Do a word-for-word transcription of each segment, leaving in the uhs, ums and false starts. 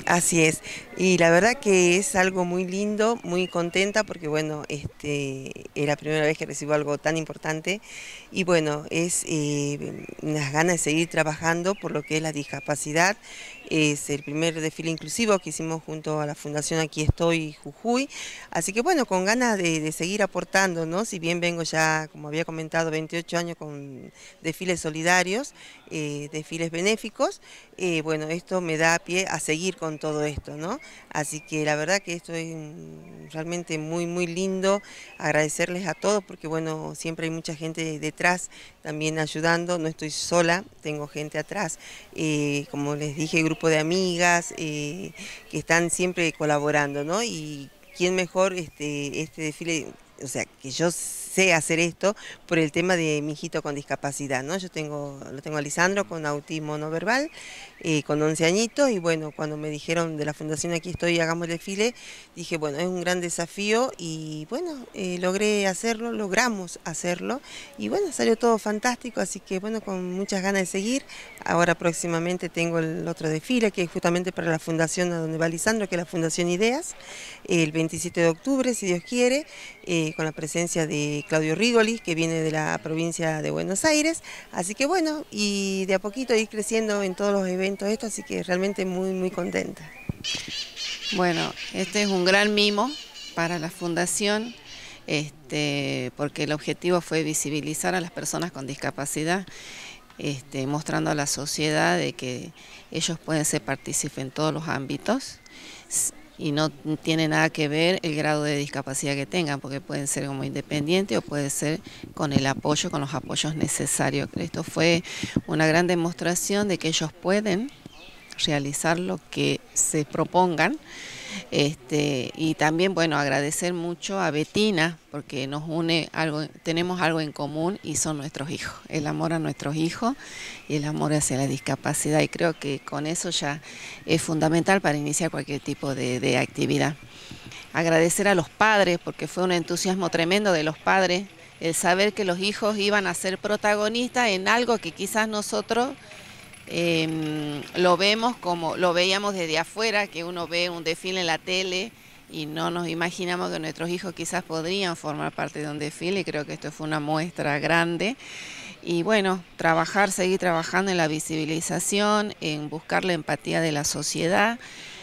Así es, y la verdad que es algo muy lindo, muy contenta porque bueno, este, es la primera vez que recibo algo tan importante y bueno, es eh, unas ganas de seguir trabajando por lo que es la discapacidad. Es el primer desfile inclusivo que hicimos junto a la Fundación Aquí Estoy Jujuy, así que bueno, con ganas de, de seguir aportando, ¿no? Si bien vengo ya, como había comentado, veintiocho años con desfiles solidarios, eh, desfiles benéficos, eh, bueno, esto me da pie a seguir con todo esto, ¿no? Así que la verdad que esto es mm, realmente muy, muy lindo, agradecerles a todos porque bueno, siempre hay mucha gente detrás también ayudando, no estoy sola, tengo gente atrás, eh, como les dije, grupo de amigas eh, que están siempre colaborando, ¿no? Y quién mejor este, este desfile, o sea, que yo sé hacer esto por el tema de mi hijito con discapacidad, ¿no? Yo tengo, lo tengo a Lisandro con autismo no verbal, eh, con once añitos, y bueno, cuando me dijeron de la Fundación Aquí Estoy, hagamos el desfile, dije, bueno, es un gran desafío y bueno, eh, logré hacerlo, logramos hacerlo, y bueno, salió todo fantástico, así que bueno, con muchas ganas de seguir. Ahora próximamente tengo el otro desfile, que es justamente para la fundación a donde va Lisandro, que es la Fundación Ideas, el veintisiete de octubre, si Dios quiere, eh, con la presencia de Claudio Rigoli, que viene de la provincia de Buenos Aires. Así que bueno, y de a poquito ir creciendo en todos los eventos esto, así que realmente muy, muy contenta. Bueno, este es un gran mimo para la fundación, este, porque el objetivo fue visibilizar a las personas con discapacidad, este, mostrando a la sociedad de que ellos pueden ser partícipes en todos los ámbitos y no tiene nada que ver el grado de discapacidad que tengan, porque pueden ser como independientes o puede ser con el apoyo, con los apoyos necesarios. Esto fue una gran demostración de que ellos pueden realizar lo que se propongan. Este, y también, bueno, agradecer mucho a Betina, porque nos une algo, tenemos algo en común y son nuestros hijos, el amor a nuestros hijos y el amor hacia la discapacidad, y creo que con eso ya es fundamental para iniciar cualquier tipo de, de actividad. Agradecer a los padres, porque fue un entusiasmo tremendo de los padres, el saber que los hijos iban a ser protagonistas en algo que quizás nosotros Eh, lo vemos como lo veíamos desde afuera, que uno ve un desfile en la tele y no nos imaginamos que nuestros hijos quizás podrían formar parte de un desfile, y creo que esto fue una muestra grande. Y bueno, trabajar, seguir trabajando en la visibilización, en buscar la empatía de la sociedad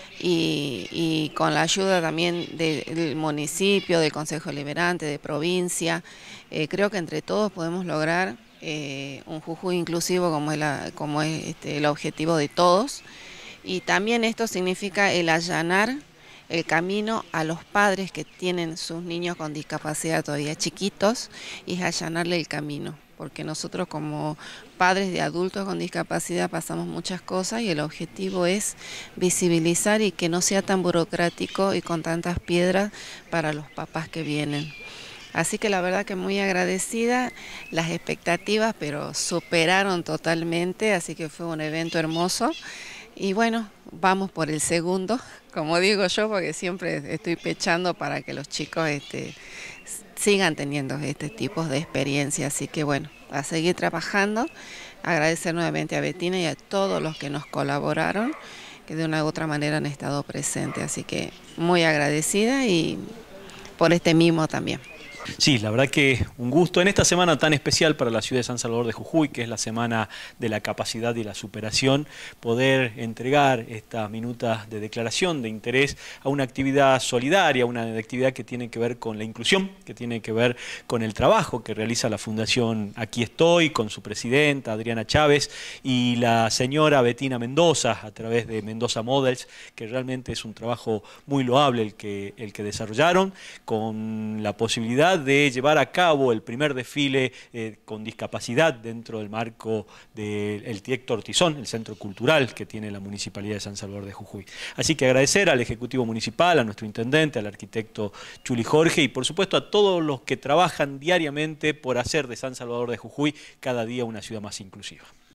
y, y con la ayuda también de, del municipio, del Consejo Deliberante, de provincia. Eh, creo que entre todos podemos lograr eh, un Jujuy inclusivo como es, la, como es este, el objetivo de todos. Y también esto significa el allanar el camino a los padres que tienen sus niños con discapacidad todavía chiquitos, y es allanarle el camino, porque nosotros como padres de adultos con discapacidad pasamos muchas cosas y el objetivo es visibilizar y que no sea tan burocrático y con tantas piedras para los papás que vienen. Así que la verdad que muy agradecida, las expectativas pero superaron totalmente, así que fue un evento hermoso. Y bueno, vamos por el segundo, como digo yo, porque siempre estoy pechando para que los chicos este, sigan teniendo este tipo de experiencia. Así que bueno, a seguir trabajando, agradecer nuevamente a Betina y a todos los que nos colaboraron, que de una u otra manera han estado presentes. Así que muy agradecida y por este mimo también. Sí, la verdad que un gusto en esta semana tan especial para la ciudad de San Salvador de Jujuy, que es la semana de la capacidad y la superación, poder entregar estas minutas de declaración de interés a una actividad solidaria, una actividad que tiene que ver con la inclusión, que tiene que ver con el trabajo que realiza la Fundación Aquí Estoy, con su presidenta Adriana Chávez y la señora Betina Mendoza a través de Mendoza Models, que realmente es un trabajo muy loable el que, el que desarrollaron, con la posibilidad de llevar a cabo el primer desfile eh, con discapacidad dentro del marco del T I E C Tortizón, el centro cultural que tiene la Municipalidad de San Salvador de Jujuy. Así que agradecer al Ejecutivo Municipal, a nuestro Intendente, al arquitecto Chuli Jorge y por supuesto a todos los que trabajan diariamente por hacer de San Salvador de Jujuy cada día una ciudad más inclusiva.